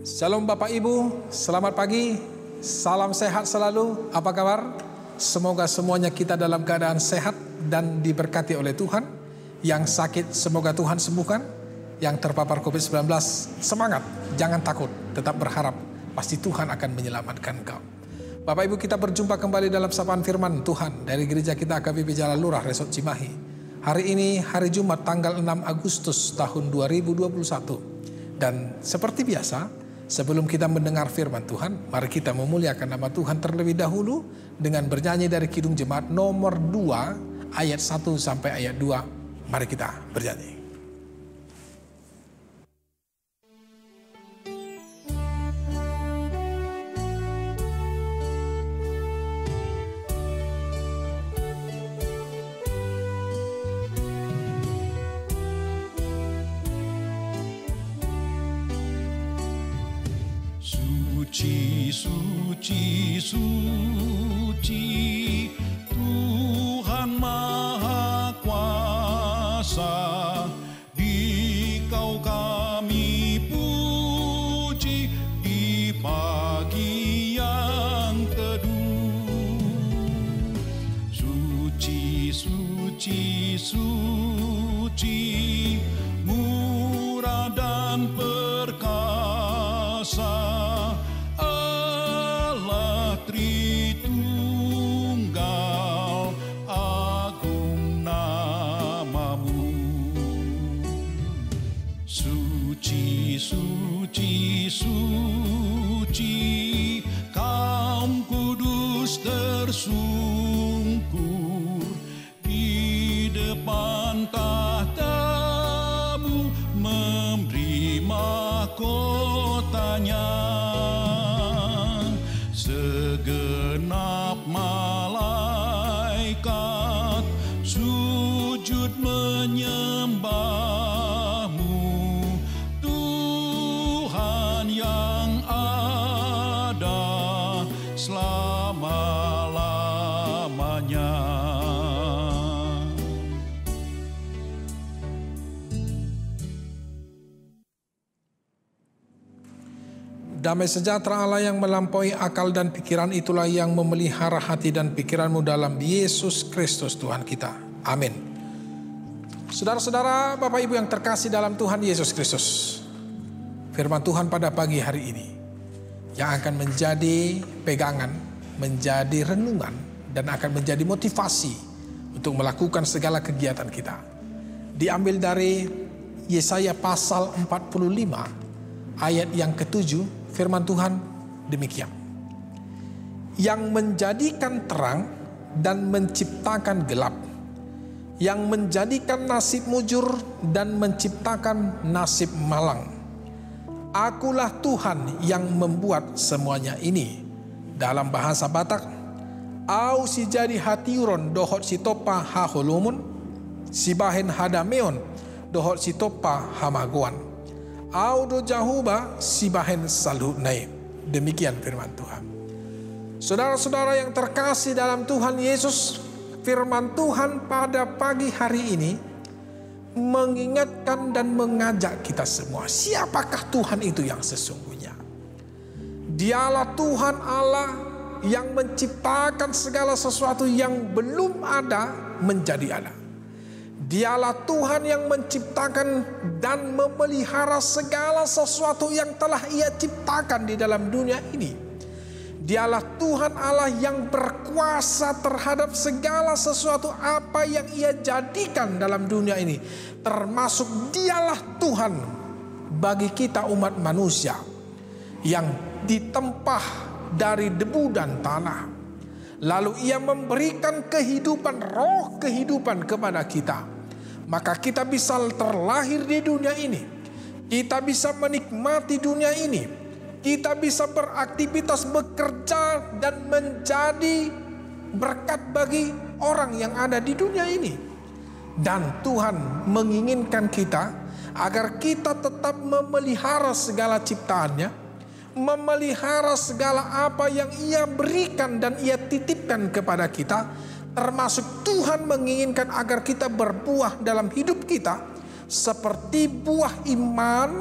Shalom Bapak Ibu, selamat pagi, salam sehat selalu, apa kabar? Semoga semuanya kita dalam keadaan sehat dan diberkati oleh Tuhan. Yang sakit semoga Tuhan sembuhkan, yang terpapar COVID-19 semangat, jangan takut, tetap berharap, pasti Tuhan akan menyelamatkan kau. Bapak Ibu, kita berjumpa kembali dalam sapaan firman Tuhan dari gereja kita AKBP Jalan Lurah Resort Cimahi. Hari ini hari Jumat tanggal 6 Agustus tahun 2021. Dan seperti biasa, sebelum kita mendengar firman Tuhan, mari kita memuliakan nama Tuhan terlebih dahulu dengan bernyanyi dari Kidung Jemaat nomor 2 ayat 1 sampai ayat 2. Mari kita bernyanyi. Suci, suci, suci, Tuhan Maha Kuasa, Dikau kami puji di pagi yang teduh. Suci, suci, suci, murah dan perkasa, Allah Tritunggal, agung namamu. Suci, suci, suci, kaum kudus tersungkur di depan tahtamu, memberi mahkotanya. Segenap malaikat sujud menyembahmu, Tuhan yang ada selama-lamanya. Damai sejahtera Allah yang melampaui akal dan pikiran itulah yang memelihara hati dan pikiranmu dalam Yesus Kristus Tuhan kita. Amin. Saudara-saudara, Bapak Ibu yang terkasih dalam Tuhan Yesus Kristus, firman Tuhan pada pagi hari ini yang akan menjadi pegangan, menjadi renungan, dan akan menjadi motivasi untuk melakukan segala kegiatan kita, diambil dari Yesaya pasal 45 ayat yang ke-7. Firman Tuhan demikian. Yang menjadikan terang dan menciptakan gelap, yang menjadikan nasib mujur dan menciptakan nasib malang. Akulah Tuhan yang membuat semuanya ini. Dalam bahasa Batak, au si jadi hatiuron dohot si topa haholumun, si bahen hadameon dohot si topa hamagoan. Audo jahuba sibahen salhunai. Demikian firman Tuhan. Saudara-saudara yang terkasih dalam Tuhan Yesus, firman Tuhan pada pagi hari ini mengingatkan dan mengajak kita semua, siapakah Tuhan itu yang sesungguhnya? Dialah Tuhan Allah yang menciptakan segala sesuatu yang belum ada menjadi ada. Dialah Tuhan yang menciptakan dan memelihara segala sesuatu yang telah Ia ciptakan di dalam dunia ini. Dialah Tuhan Allah yang berkuasa terhadap segala sesuatu apa yang Ia jadikan dalam dunia ini. Termasuk Dialah Tuhan bagi kita umat manusia yang ditempah dari debu dan tanah. Lalu Ia memberikan kehidupan, roh kehidupan kepada kita. Maka kita bisa terlahir di dunia ini. Kita bisa menikmati dunia ini. Kita bisa beraktivitas, bekerja, dan menjadi berkat bagi orang yang ada di dunia ini. Dan Tuhan menginginkan kita agar kita tetap memelihara segala ciptaannya, memelihara segala apa yang Ia berikan dan Ia titipkan kepada kita, termasuk Tuhan menginginkan agar kita berbuah dalam hidup kita seperti buah iman,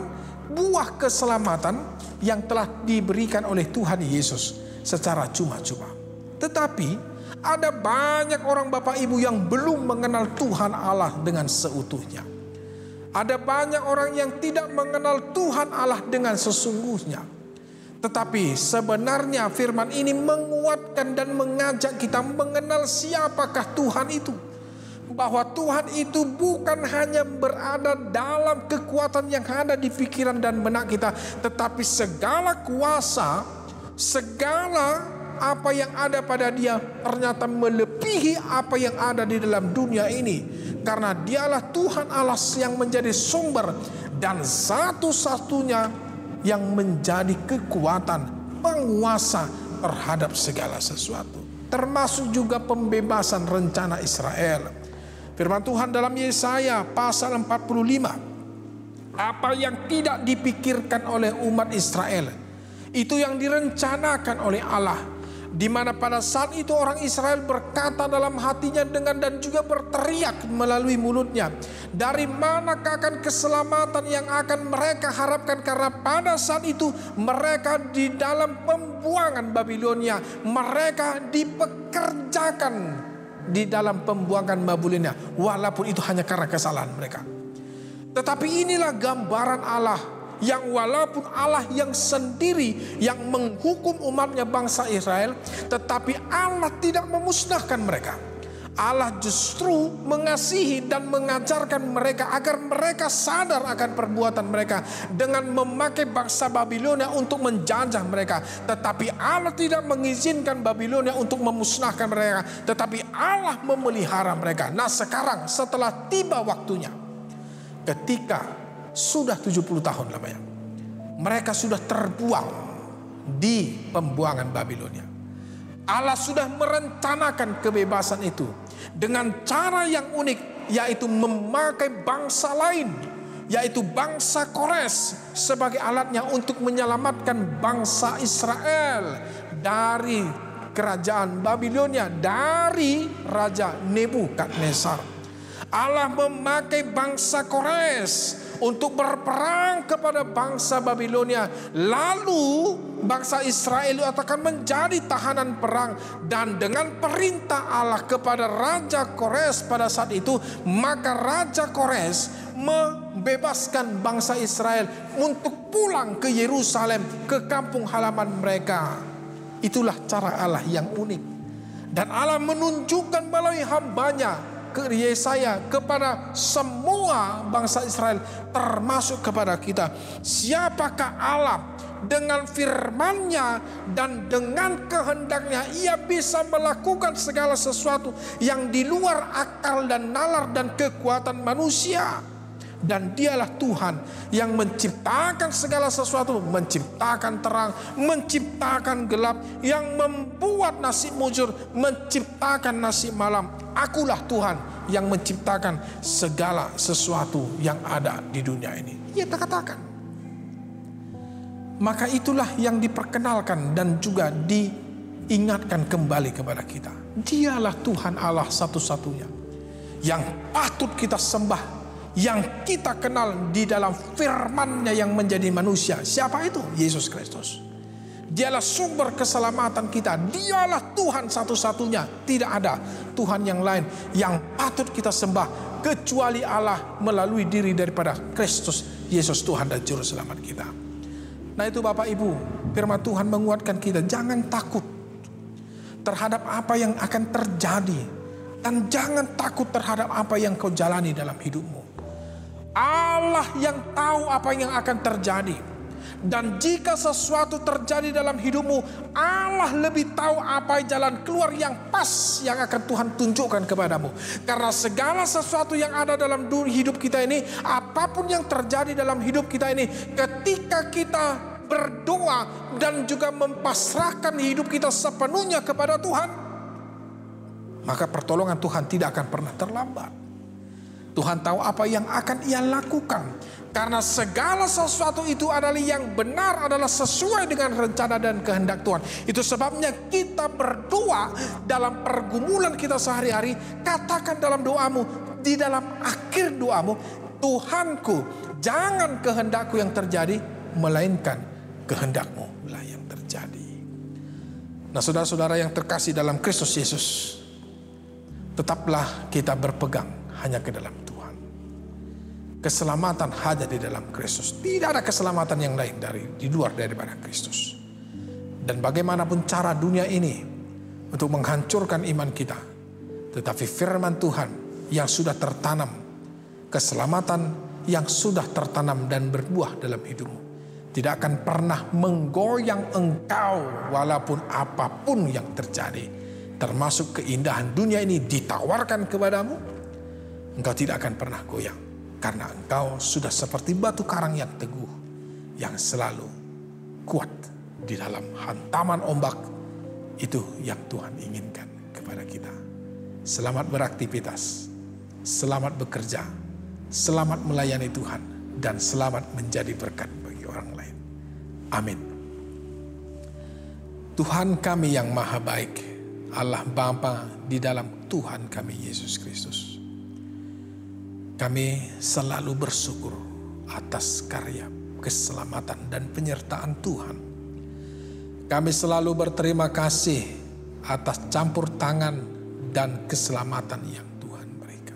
buah keselamatan yang telah diberikan oleh Tuhan Yesus secara cuma-cuma. Tetapi ada banyak orang Bapak Ibu yang belum mengenal Tuhan Allah dengan seutuhnya. Ada banyak orang yang tidak mengenal Tuhan Allah dengan sesungguhnya. Tetapi sebenarnya firman ini menguatkan dan mengajak kita mengenal siapakah Tuhan itu. Bahwa Tuhan itu bukan hanya berada dalam kekuatan yang ada di pikiran dan benak kita, tetapi segala kuasa, segala apa yang ada pada Dia ternyata melebihi apa yang ada di dalam dunia ini. Karena Dialah Tuhan Allah yang menjadi sumber dan satu-satunya yang menjadi kekuatan penguasa terhadap segala sesuatu. Termasuk juga pembebasan rencana Israel. Firman Tuhan dalam Yesaya pasal 45. Apa yang tidak dipikirkan oleh umat Israel, itu yang direncanakan oleh Allah. Di mana pada saat itu orang Israel berkata dalam hatinya dan juga berteriak melalui mulutnya, dari manakah akan keselamatan yang akan mereka harapkan? Karena pada saat itu mereka di dalam pembuangan Babilonia, mereka dipekerjakan di dalam pembuangan Babilonia, walaupun itu hanya karena kesalahan mereka. Tetapi inilah gambaran Allah, yang walaupun Allah yang sendiri yang menghukum umatnya bangsa Israel, tetapi Allah tidak memusnahkan mereka. Allah justru mengasihi dan mengajarkan mereka agar mereka sadar akan perbuatan mereka dengan memakai bangsa Babilonia untuk menjajah mereka. Tetapi Allah tidak mengizinkan Babilonia untuk memusnahkan mereka, tetapi Allah memelihara mereka. Nah sekarang setelah tiba waktunya, ketika sudah 70 tahun lamanya, mereka sudah terbuang di pembuangan Babilonia. Allah sudah merencanakan kebebasan itu dengan cara yang unik, yaitu memakai bangsa lain, yaitu bangsa Kores sebagai alatnya untuk menyelamatkan bangsa Israel dari kerajaan Babilonia, dari Raja Nebukadnezar. Allah memakai bangsa Kores untuk berperang kepada bangsa Babilonia. Lalu bangsa Israel akan menjadi tahanan perang. Dan dengan perintah Allah kepada Raja Kores pada saat itu, maka Raja Kores membebaskan bangsa Israel untuk pulang ke Yerusalem, ke kampung halaman mereka. Itulah cara Allah yang unik. Dan Allah menunjukkan melalui hambanya ke Yesaya kepada semua bangsa Israel, termasuk kepada kita, siapakah Allah. Dengan firman-Nya dan dengan kehendaknya Ia bisa melakukan segala sesuatu yang di luar akal dan nalar dan kekuatan manusia. Dan Dialah Tuhan yang menciptakan segala sesuatu, menciptakan terang, menciptakan gelap, yang membuat nasib mujur, menciptakan nasib malam. Akulah Tuhan yang menciptakan segala sesuatu yang ada di dunia ini. Ia katakan. Maka itulah yang diperkenalkan dan juga diingatkan kembali kepada kita. Dialah Tuhan Allah satu-satunya yang patut kita sembah, yang kita kenal di dalam firman-Nya yang menjadi manusia. Siapa itu? Yesus Kristus. Dialah sumber keselamatan kita. Dialah Tuhan satu-satunya. Tidak ada Tuhan yang lain yang patut kita sembah kecuali Allah melalui diri daripada Kristus Yesus, Tuhan dan Juru Selamat kita. Nah itu Bapak Ibu, firman Tuhan menguatkan kita. Jangan takut terhadap apa yang akan terjadi. Dan jangan takut terhadap apa yang kau jalani dalam hidupmu. Allah yang tahu apa yang akan terjadi. Dan jika sesuatu terjadi dalam hidupmu, Allah lebih tahu apa jalan keluar yang pas yang akan Tuhan tunjukkan kepadamu. Karena segala sesuatu yang ada dalam hidup kita ini, apapun yang terjadi dalam hidup kita ini, ketika kita berdoa dan juga mempasrahkan hidup kita sepenuhnya kepada Tuhan, maka pertolongan Tuhan tidak akan pernah terlambat. Tuhan tahu apa yang akan Ia lakukan. Karena segala sesuatu itu adalah yang benar, adalah sesuai dengan rencana dan kehendak Tuhan. Itu sebabnya kita berdoa dalam pergumulan kita sehari-hari. Katakan dalam doamu, di dalam akhir doamu, Tuhanku, jangan kehendakku yang terjadi, melainkan kehendakmu lah yang terjadi. Nah, saudara-saudara yang terkasih dalam Kristus Yesus, tetaplah kita berpegang hanya ke dalam Tuhan. Keselamatan hanya di dalam Kristus. Tidak ada keselamatan yang lain di luar daripada Kristus. Dan bagaimanapun cara dunia ini untuk menghancurkan iman kita, tetapi firman Tuhan yang sudah tertanam, keselamatan yang sudah tertanam dan berbuah dalam hidupmu, tidak akan pernah menggoyang engkau walaupun apapun yang terjadi. Termasuk keindahan dunia ini ditawarkan kepadamu, engkau tidak akan pernah goyang. Karena engkau sudah seperti batu karang yang teguh, yang selalu kuat di dalam hantaman ombak. Itu yang Tuhan inginkan kepada kita. Selamat beraktivitas, selamat bekerja, selamat melayani Tuhan, dan selamat menjadi berkat bagi orang lain. Amin. Tuhan kami yang maha baik, Allah Bapa di dalam Tuhan kami Yesus Kristus, kami selalu bersyukur atas karya keselamatan dan penyertaan Tuhan. Kami selalu berterima kasih atas campur tangan dan keselamatan yang Tuhan berikan.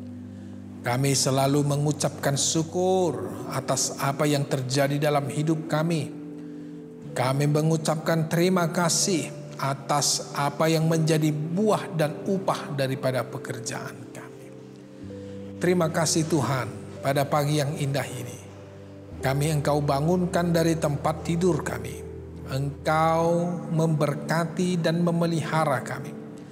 Kami selalu mengucapkan syukur atas apa yang terjadi dalam hidup kami. Kami mengucapkan terima kasih atas apa yang menjadi buah dan upah daripada pekerjaan kami. Terima kasih Tuhan, pada pagi yang indah ini kami Engkau bangunkan dari tempat tidur kami. Engkau memberkati dan memelihara kami.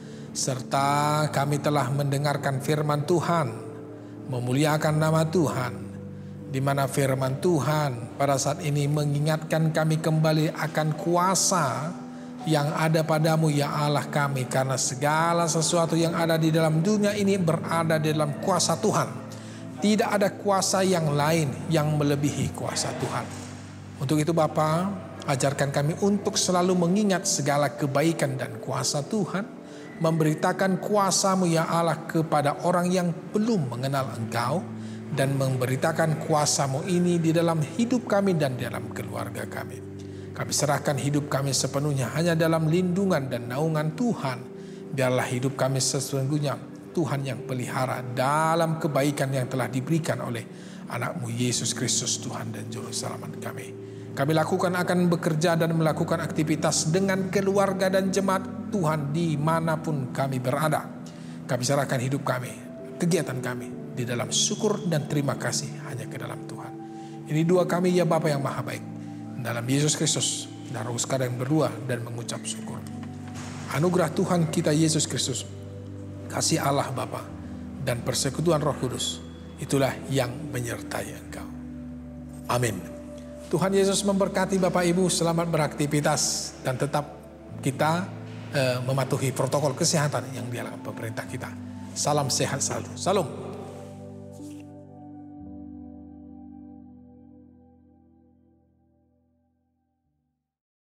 Serta kami telah mendengarkan firman Tuhan, memuliakan nama Tuhan, di mana firman Tuhan pada saat ini mengingatkan kami kembali akan kuasa yang ada padamu ya Allah kami. Karena segala sesuatu yang ada di dalam dunia ini berada di dalam kuasa Tuhan. Tidak ada kuasa yang lain yang melebihi kuasa Tuhan. Untuk itu Bapa, ajarkan kami untuk selalu mengingat segala kebaikan dan kuasa Tuhan. Memberitakan kuasa-Mu ya Allah kepada orang yang belum mengenal Engkau. Dan memberitakan kuasa-Mu ini di dalam hidup kami dan dalam keluarga kami. Kami serahkan hidup kami sepenuhnya hanya dalam lindungan dan naungan Tuhan. Biarlah hidup kami sesungguhnya Tuhan yang pelihara dalam kebaikan yang telah diberikan oleh anak-Mu Yesus Kristus Tuhan dan Juru Selamat kami. Kami lakukan akan bekerja dan melakukan aktivitas dengan keluarga dan jemaat Tuhan dimanapun kami berada. Kami serahkan hidup kami, kegiatan kami di dalam syukur dan terima kasih hanya ke dalam Tuhan. Ini doa kami ya Bapa yang maha baik. Dalam Yesus Kristus, dan Roh sekalian berdoa dan mengucap syukur. Anugerah Tuhan kita Yesus Kristus, kasih Allah Bapa, dan persekutuan Roh Kudus, itulah yang menyertai engkau. Amin. Tuhan Yesus memberkati Bapak Ibu, selamat beraktivitas, dan tetap kita mematuhi protokol kesehatan yang dilakukan pemerintah kita. Salam sehat selalu. Salam.